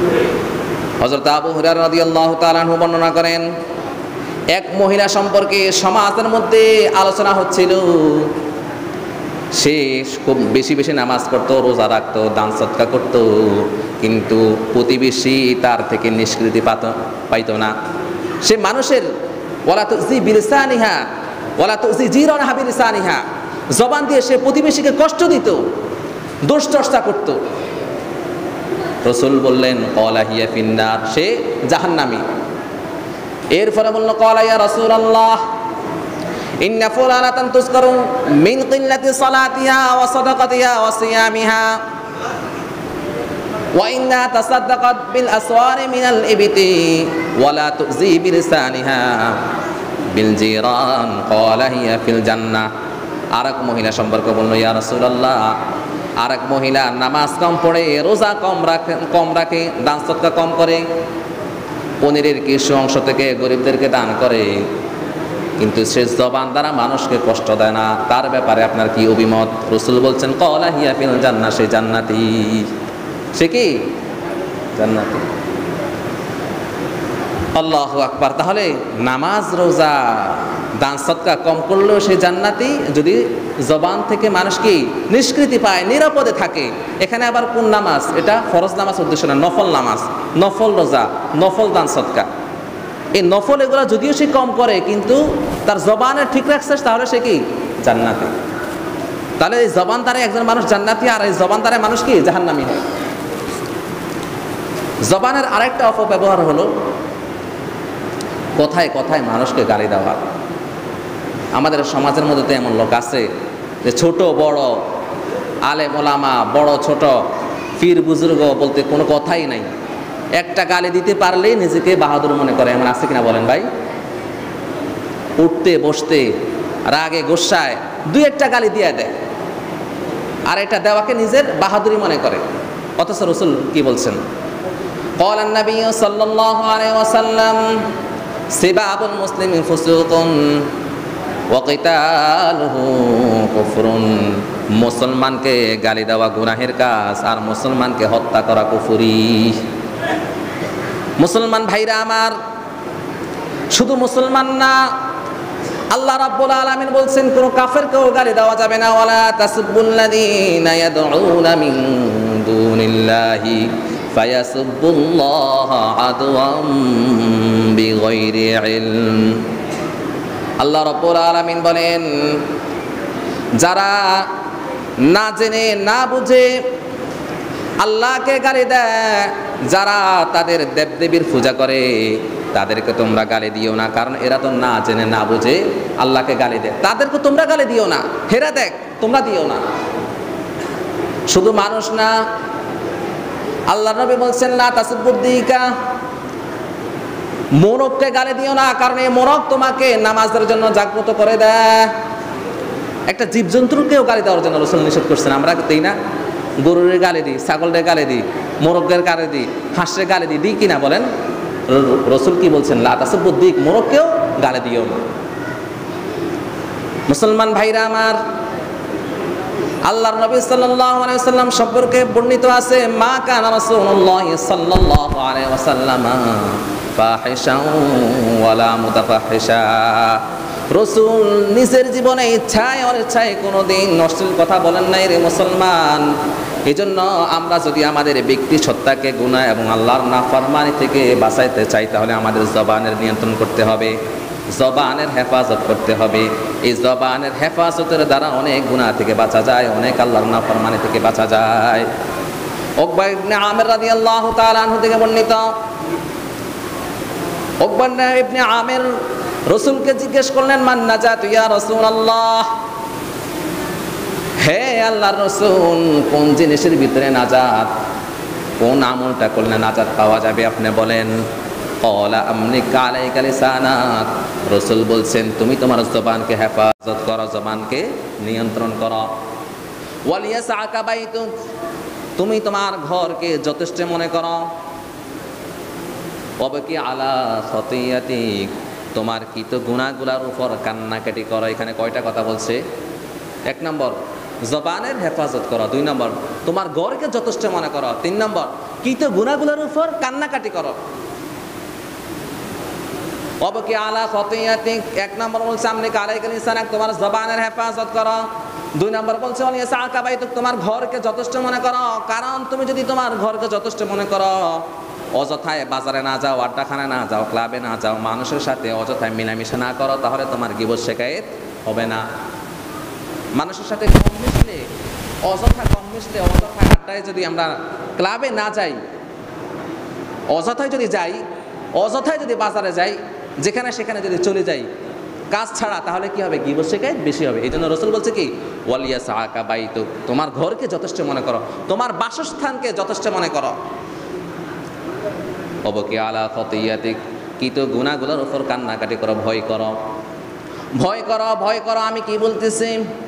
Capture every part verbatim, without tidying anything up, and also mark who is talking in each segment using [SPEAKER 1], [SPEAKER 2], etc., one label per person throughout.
[SPEAKER 1] হযরত আবু হুরায়রা রাদিয়াল্লাহু তাআলা আনহু বর্ণনা করেন, এক মহিলা সম্পর্কে সমাজের মধ্যে আলোচনা হচ্ছিল। সে খুব বেশি বেশি নামাজ পড়তো, রোজা রাখতো, দান সদকা করতো, কিন্তু প্রতিবেশী তার থেকে নিষ্কৃতি পাইতো না। সে মানুষের ওয়ালা তুজি বিলিসানিহা ওয়ালা তুজি জিরানহা বিলিসানিহা, জবান দিয়ে সে প্রতিবেশীকে কষ্ট দিত, দোষ চর্চা করত। রাসূল বললেন ক্বালা হিয়া ফিন্নার, সে জাহান্নামী। এরপরে বলল ক্বালা ইয়া রাসূলুল্লাহ ইন্না ফুলানাতান তুযকারু মিন কিল্লাতি সালাতিহা ওয়া সাদাকাতিহা ওয়া সিয়ামিহা ওয়া ইন্না তাসাদ্দাকাত বিল আসওয়ারি মিনাল ইবতি ওয়া লা তুজি বিলিসানিহা বিল জিরান ক্বালা হিয়া ফিল জান্নাহ। আরেক মহিলা সম্পর্কে বলল ইয়া রাসূলুল্লাহ, আরেক মহিলা নামাজ কম পড়ে, রোজা কম রাখে কম রাখে দান সদকা কম করে, পনিরের কিছু অংশ থেকে গরিবদেরকে দান করে, কিন্তু সে জবান দ্বারা মানুষকে কষ্ট দেয় না। তার ব্যাপারে আপনার কি অভিমত? রাসূল বলছেন ক্বালা হিয়া ফিল জান্নাহ, সে জান্নাতি। সে কি জান্নাতি। আল্লাহু আকবার। তাহলে নামাজ, রোজা, দান সদকা কম করলেও সে জান্নাতি, যদি জবান থেকে মানুষ কি নিষ্কৃতি পায়, নিরাপদে থাকে। এখানে আবার কোন নামাজ? এটা ফরজ নামাজ উদ্দেশ্য না, নফল নামাজ, নফল রোজা, নফল দান সদকা। এই নফল এগুলো যদিও সে কম করে, কিন্তু তার জবানের ঠিক রাখছে, তাহলে সে কি জান্নাতি। তাহলে এই জবান দ্বারা একজন মানুষ জান্নাতি, আর এই জবান দ্বারা মানুষ কি জাহান্নামী হয়। জবানের আরেকটা অপব্যবহার হলো কথায় কথায় মানুষকে গালি দেওয়া। আমাদের সমাজের মধ্যে তো এমন লোক আছে যে ছোট বড়, আলেম ওলামা, বড় ছোট, পীর বুজুর্গ বলতে কোনো কথাই নাই। একটা গালি দিতে পারলেই নিজেকে বাহাদুর মনে করে। এমন আছে কিনা বলেন ভাই? উঠতে বসতে রাগে গোসায় দুই একটা গালি দিয়ে দেয়, আর এটা দেওয়াকে নিজের বাহাদুরি মনে করে। অথচ রাসূল কি বলছেন? ক্বালান নবী সাল্লাল্লাহু আলাইহি ওয়াসাল্লাম সিবাবুল মুসলিমি ফুসুকুন ওয়া কিতালুহু কুফরুন। মুসলমানকে গালি দেওয়া গুনাহের কাজ, আর মুসলমানকে হত্যা করা কুফরি। মুসলমান ভাইরা আমার, শুধু মুসলমান না, আল্লাহ রাব্বুল আলামিন বলছেন কোন কাফেরকেও গালি দেওয়া যাবে না। ওয়ালা তাসুবুল্লাযীনা ইয়াদউনা মিন দুনিল্লাহি ফায়াসুবুল্লাহা আদওয়াম বিগাইরি ইলম। আল্লাহ রাব্বুল আলামিন বলেন, যারা না জেনে না বুঝে আল্লাহকে গালি দেয়, যারা তাদের দেবদেবীর পূজা করে, তাদেরকে তোমরা গালি দিও না, কারণ এরা তো না জেনে না বুঝে আল্লাহকে গালি দেয়। তাদেরকে তোমরা গালি দিও না, হেরা দেখ তোমরা দিও না। শুধু মানুষ না, আল্লাহ নবী বলছেন লা তাসুবুদ্দিকা, মোরগকে গালি দিও না, কারণ এই মোরগ তোমাকে নামাজের জন্য জাগ্রত করে দেয়। একটা জীবজন্তুকেও গালি দেওয়ার জন্য রাসূল নিষেধ করছেন। আমরা দিই না? গরুরের গালি দিই, ছাগলের গালি দিই, মোরগের গালি দিই, হাঁসের গালি দিই, দিই কিনা বলেন? রাসূল কি বলছেন? লা তাসুবুদ্দিক, মোরগকেও গালি দিও না। মুসলমান ভাইরা আমার, আল্লাহর নবী সাল্লাল্লাহু আলাইহি ওয়াসাল্লাম সম্পর্কে বর্ণিত আছে, মা কানা রাসূলুল্লাহ সাল্লাল্লাহু আলাইহি ওয়াসাল্লাম ফাহিশান ওয়ালা মুতাফাহিশা। রাসূল নিজের জীবনে ইচ্ছায় অনিচ্ছায় কোনোদিন অশ্লীল কথা বলেন নাই রে মুসলমান। এজন্য আমরা যদি আমাদের ব্যক্তি সত্তাকে গুনাহ এবং আল্লাহর নাফরমানি থেকে বাঁচাইতে চাই, তাহলে আমাদের জবানের নিয়ন্ত্রণ করতে হবে, জবানের হেফাজত করতে হবে। এই জবানের হেফাজতের দ্বারা অনেক গুনাহ থেকে বাঁচা যায়, অনেক আল্লাহর নাফরমানি থেকে বাঁচা যায়। উকবা ইবনে আমির রাদিয়াল্লাহু তাআলা আনহু থেকে বর্ণিত, উকবা ইবনে আমির রাসূলকে জিজ্ঞেস করলেন, মান নাজাতু ইয়া রাসূলুল্লাহ, হে আল্লাহর রাসূল, কোন জিনিসের ভিতরে নাজাত, কোন আমলটা করলে নাজাত পাওয়া যাবে আপনি বলেন। ক্বালা আমলিক আলাইকা লিসানাক, রাসূল বলছেন তুমি তোমার জবানকে হেফাজত করো, জবানকে নিয়ন্ত্রণ করো। ওয়ালিয়াসআকা বাইতুক, তুমি তোমার ঘরকে যথেষ্ট মনে করো। ওয়াবকি আলা খাতিয়াতিক, তোমার কৃত গুনাহগুলোর উপর কান্নাকাটি করো। এখানে কয়টা কথা বলছে? এক নম্বর জবানের হেফাজত করো, দুই নম্বর তোমার ঘরকে যথেষ্ট মনে করো, তিন নম্বর কি তো গুনাহগুলোর উপর কান্নাকাটি করো। অবকি আলা খতিয়াতিক, এক নম্বর বলছে আমনে আলাইকা লিসানাক, তোমার জবানের হেফাজত করো। দুই নম্বর বলছে ওয়ালিয়াসা আকাবাইতুক, তোমার ঘরকে যথেষ্ট মনে করো। কারণ তুমি যদি তোমার ঘরকে যথেষ্ট মনে করো, অযথায় বাজারে না যাও, আড্ডাখানে না যাও, ক্লাবে না যাও, মানুষের সাথে অযথায় মিলামিশা না করো, তাহলে তোমার গীবত শিকায়েত হবে না। মানুষের সাথে কম মিশলে, অযথা কম মিশলে, অযথায় আড্ডায় যদি আমরা ক্লাবে না যাই, অযথায় যদি যাই, অযথায় যদি বাজারে যাই, যেখানে সেখানে যদি চলে যাই কাজ ছাড়া, তাহলে কি হবে? গীবত শিকায়েত বেশি হবে। এই জন্য রাসূল বলছে কি, ওয়ালিয়াসা আকাবাইতুক, তোমার ঘরকে যথেষ্ট মনে করো, তোমার বাসস্থানকে যথেষ্ট মনে করো। অবকি আলা খতিয়াতিক, কি তো গুনাহগুলোর উপর কান্নাকাটি করো, ভয় করো, ভয় করো, ভয় করো। আমি কি বলতেছি,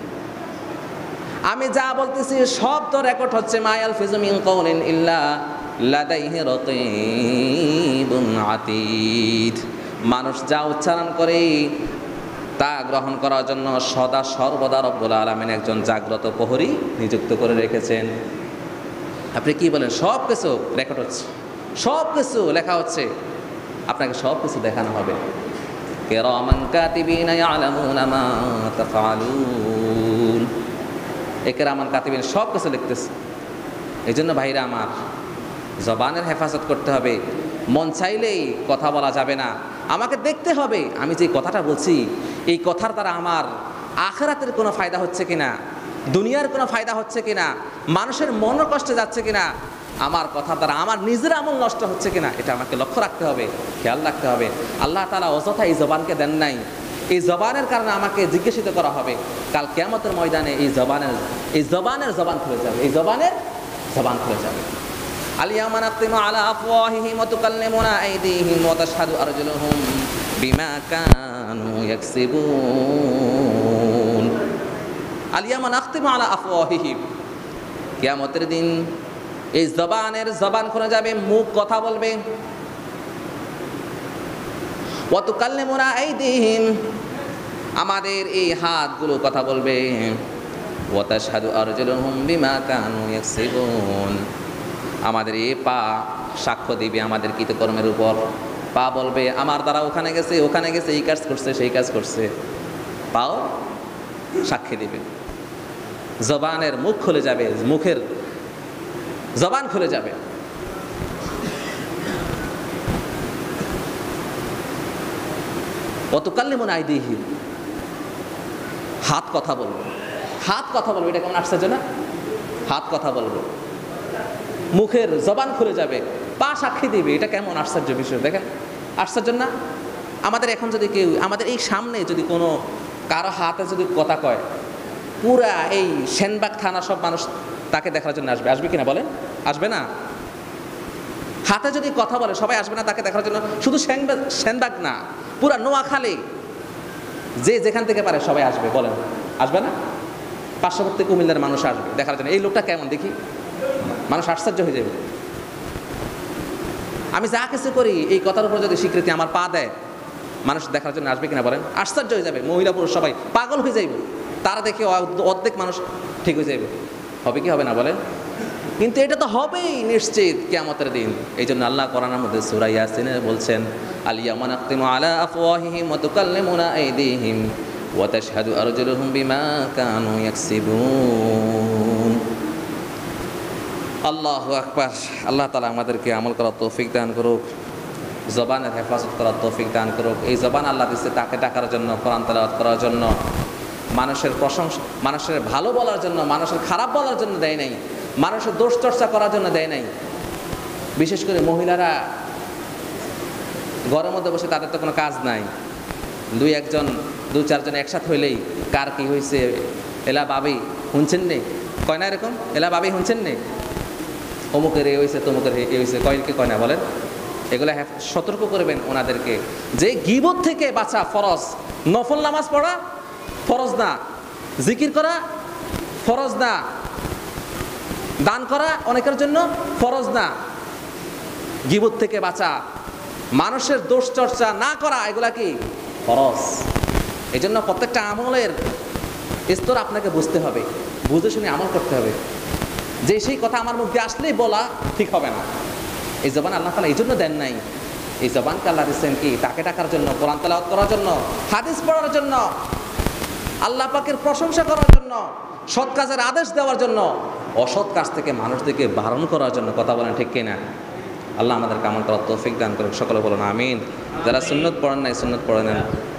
[SPEAKER 1] আমি যা বলতেছি সব তো রেকর্ড হচ্ছে। মা ইয়ালফিযু মিন কাওলিন ইল্লা লাদাইহি রাকীবুন আতীদ। মানুষ যা উচ্চারণ করে তা গ্রহণ করার জন্য সদা সর্বদা রব্বুল আলামিন একজন জাগ্রত প্রহরী নিযুক্ত করে রেখেছেন। আপনি কি বলেন? সব কিছু রেকর্ড হচ্ছে, সব কিছু লেখা হচ্ছে, আপনাকে সব কিছু দেখানো হবে। কিরামান কাতিবিনা ইয়ালামুনা মা তাফআলুন, এই কিরামান কাতিবিন সব কিছু লিখতেছে। এই জন্য ভাইরা আমার, জবানের হেফাজত করতে হবে। মন চাইলেই কথা বলা যাবে না, আমাকে দেখতে হবে আমি যে কথাটা বলছি এই কথার দ্বারা আমার আখিরাতের কোনো ফায়দা হচ্ছে কিনা, দুনিয়ার কোনো ফায়দা হচ্ছে কিনা, মানুষের মন কষ্টে যাচ্ছে কিনা, আমার কথার দ্বারা আমার নিজের আমল নষ্ট হচ্ছে কিনা, এটা আমাকে লক্ষ্য রাখতে হবে, খেয়াল রাখতে হবে। আল্লাহ তাআলা অযথা এই জবানকে দেন নাই। এই জবানের কারণে আমাকে জিজ্ঞাসিত করা হবে কাল কিয়ামতের ময়দানে। এই জবানের এই জবানের জবান খুলে যাবে, এই জবানের জবান খুলে যাবে। আল-ইয়াওমা নাখতিমু আলা আফওয়াহিহিম ওয়া তুকাল্লিমুনা আইদিহিম ওয়া তাশহাদু আরজুলুহুম বিমা কানু ইয়াকসিবুন। আল-ইয়াওমা নাখতিমু আলা আফওয়াহিহিম, কিয়ামতের দিন এই জবানের জবান খুলে যাবে, মুখ কথা বলবে। ওয়া তুকাল্লিমুনা আইদিহিম, আমাদের এই হাতগুলো কথা বলবে। ওয়া তাশহাদু আরজুলুহুম বিমা কানু ইয়াকসিবুন, আমাদের এই পা সাক্ষ্য দিবে আমাদের কৃতকর্মের উপর। পা বলবে আমার দ্বারা ওখানে গেছে, ওখানে গেছে, এই কাজ করছে, সেই কাজ করছে। পাও সাক্ষী দিবে। জবানের মুখ খুলে যাবে, মুখের জবান খুলে যাবে। ওয়া তুকাল্লিমুনা আইদিহিম, হাত কথা বলবে, হাত কথা বলবে। এটা কেমন আশ্চর্য না? হাত কথা বলবে, মুখের জবান খুলে যাবে, পা সাক্ষী দিবে। এটা কেমন আশ্চর্য বিষয়, দেখেন আশ্চর্য না? আমাদের এখন যদি কেউ আমাদের এই সামনে যদি কোনো কারো হাতে যদি কথা কয়, পুরা এই সেনবাগ থানা সব মানুষ তাকে দেখার জন্য আসবে। আসবে কিনা বলেন? আসবে না? হাতে যদি কথা বলে সবাই আসবে না তাকে দেখার জন্য? শুধু সেনবাগ সেনবাগ না, পুরা নোয়াখালী যে যেখান থেকে পারে সবাই আসবে, বলেন আসবে না? পার্শ্ববর্তী কুমিল্লার মানুষ আসবে দেখার জন্য, এই লোকটা কেমন দেখি। মানুষ আশ্চর্য হয়ে যাবে। আমি যা কিছু করি এই কথার উপর যদি স্বীকৃতি আমার পা দেয়, মানুষ দেখার জন্য আসবে কিনা বলেন? আশ্চর্য হয়ে যাবে। মহিলা পুরুষ সবাই পাগল হয়ে যাইবে, তারা দেখে অর্ধেক মানুষ ঠিক হয়ে যাবে। হবে কি হবে না বলেন? কিন্তু এটা তো হবেই নিশ্চিত কিয়ামতের দিন। এই জন্য আল্লাহ কোরআনের মধ্যে সূরা ইয়াসিনে বলছেন, আল-ইয়াওমা নাখতিমু আলা আফওয়াহিহিম ওয়া তুকাল্লিমুনা আইদিহিম ওয়া তাশহাদু আরজুলুহুম বিমা কানু ইয়াকসিবুন। আল্লাহু আকবার। আল্লাহ তাআলা আমাদেরকে আমল করার তৌফিক দান করুক, জবানের হেফাজত করার তৌফিক দান করুক। এই জবান আল্লাহ দিয়েছে তাকে ডাকার জন্য, কোরআন তেলাওয়াত করার জন্য, মানুষের প্রশংসা, মানুষের ভালো বলার জন্য, মানুষের খারাপ বলার জন্য দেয় নাই, মানুষের দোষ চর্চা করার জন্য দেয় নাই। বিশেষ করে মহিলারা ঘরের মধ্যে বসে, তাদের তো কোনো কাজ নাই, দুই একজন দু চারজন একসাথে হইলেই কার কি হয়েছে, এলা বাবি শুনছেন নে, কয় না এরকম, এলা বাবি শুনছেন নে, অমুকের এ হয়েছে, তমুকের এ হয়েছে, কয়কে কয় না বলেন? এগুলো সতর্ক করবেন ওনাদেরকে যে গীবত থেকে বাঁচা ফরজ। নফল নামাজ পড়া ফরজ না, জিকির করা ফরজ না, দান করা অনেকের জন্য ফরজ না। গীবত থেকে বাঁচা, মানুষের দোষ চর্চা না করা, এগুলা কি ফরজ। এই জন্য প্রত্যেকটা আমলের স্তর আপনাকে বুঝতে হবে, বুঝে শুনে আমল করতে হবে। যে সেই কথা আমার মুখ দিয়ে আসলেই বলা ঠিক হবে না। এই জবান আল্লাহ তাআলা এই জন্য দেন নাই। এই জবানকে আল্লাহ দিচ্ছেন কি? তাকে ডাকার জন্য, কোরআন তেলাওয়াত করার জন্য, হাদিস পড়ার জন্য, আল্লাহ পাকের প্রশংসা করার জন্য, সৎ কাজের আদেশ দেওয়ার জন্য, অসৎ কাজ থেকে মানুষদেরকে বারণ করার জন্য। কথা বলেন ঠিক কিনা? আল্লাহ আমাদের কামল করার তৌফিক দান করুন। সকলে বলুন আমিন। যারা সুন্নত পড়েন নাই সুন্নত পড়ে নেন।